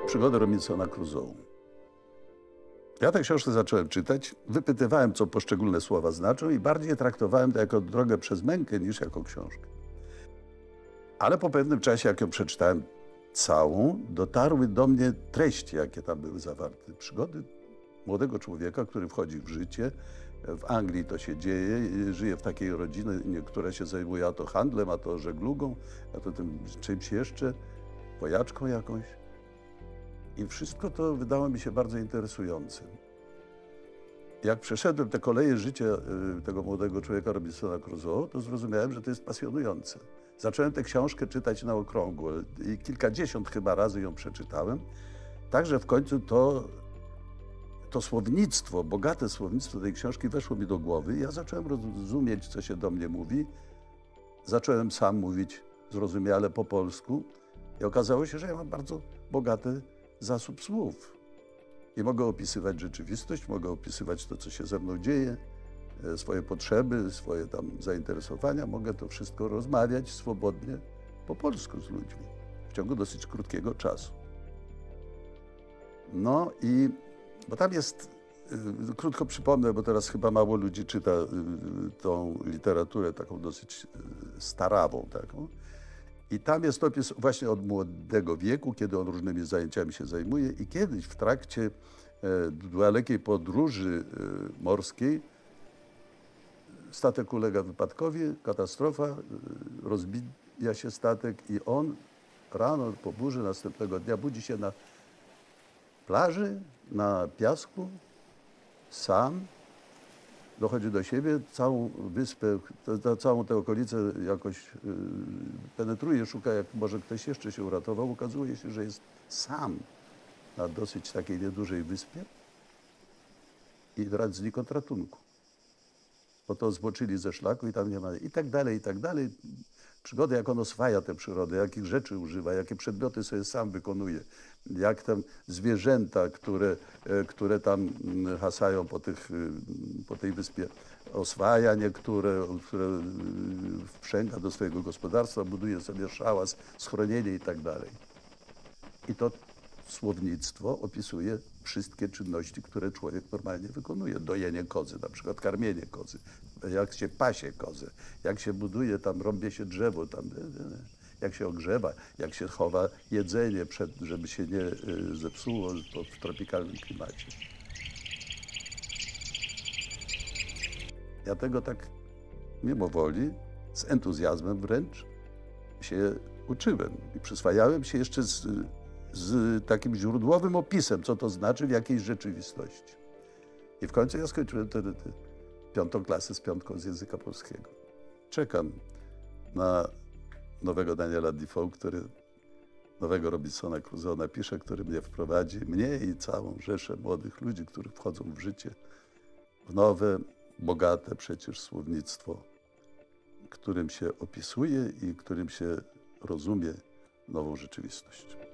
Przygody Robinsona Crusoe. Ja tę książkę zacząłem czytać, wypytywałem, co poszczególne słowa znaczą i bardziej traktowałem to jako drogę przez mękę niż jako książkę. Ale po pewnym czasie, jak ją przeczytałem całą, dotarły do mnie treści, jakie tam były zawarte. Przygody młodego człowieka, który wchodzi w życie. W Anglii to się dzieje, żyje w takiej rodzinie, która się zajmuje a to handlem, a to żeglugą, a to tym czymś jeszcze, wojaczką jakąś. I wszystko to wydało mi się bardzo interesującym. Jak przeszedłem te koleje życia tego młodego człowieka Robinsona Crusoe, to zrozumiałem, że to jest pasjonujące. Zacząłem tę książkę czytać na okrągło i kilkadziesiąt chyba razy ją przeczytałem. Także w końcu to słownictwo, bogate słownictwo tej książki weszło mi do głowy i ja zacząłem rozumieć, co się do mnie mówi. Zacząłem sam mówić zrozumiale po polsku i okazało się, że ja mam bardzo bogaty zasób słów. I mogę opisywać rzeczywistość, mogę opisywać to, co się ze mną dzieje, swoje potrzeby, swoje tam zainteresowania. Mogę to wszystko rozmawiać swobodnie po polsku z ludźmi w ciągu dosyć krótkiego czasu. No i, bo tam jest, krótko przypomnę, bo teraz chyba mało ludzi czyta tą literaturę taką dosyć starawą taką. I tam jest opis właśnie od młodego wieku, kiedy on różnymi zajęciami się zajmuje i kiedyś w trakcie dalekiej podróży morskiej statek ulega wypadkowi, katastrofa, rozbija się statek i on rano po burzy następnego dnia budzi się na plaży, na piasku, sam, dochodzi do siebie, całą wyspę, całą tę okolicę jakoś penetruje, szuka, jak może ktoś jeszcze się uratował. Okazuje się, że jest sam na dosyć takiej niedużej wyspie i znikąd ratunku. Bo to zboczyli ze szlaku i tam nie ma, i tak dalej, i tak dalej. Przygody, jak on oswaja tę przyrodę, jakich rzeczy używa, jakie przedmioty sobie sam wykonuje, jak tam zwierzęta, które tam hasają po tej wyspie, oswaja niektóre, które wprzęga do swojego gospodarstwa, buduje sobie szałas, schronienie i tak dalej. I to słownictwo opisuje wszystkie czynności, które człowiek normalnie wykonuje. Dojenie kozy, na przykład karmienie kozy, jak się pasie kozę, jak się buduje, tam rąbie się drzewo, tam, jak się ogrzewa, jak się chowa jedzenie, żeby się nie zepsuło w tropikalnym klimacie. Ja tego tak mimo woli, z entuzjazmem wręcz się uczyłem i przyswajałem się jeszcze z takim źródłowym opisem, co to znaczy w jakiejś rzeczywistości. I w końcu ja skończyłem wtedy 5. klasę z 5 z języka polskiego. Czekam na nowego Daniela Defoe, nowego Robinsona Crusoe napisze, który mnie wprowadzi, mnie i całą rzeszę młodych ludzi, którzy wchodzą w życie, w nowe, bogate przecież słownictwo, którym się opisuje i którym się rozumie nową rzeczywistość.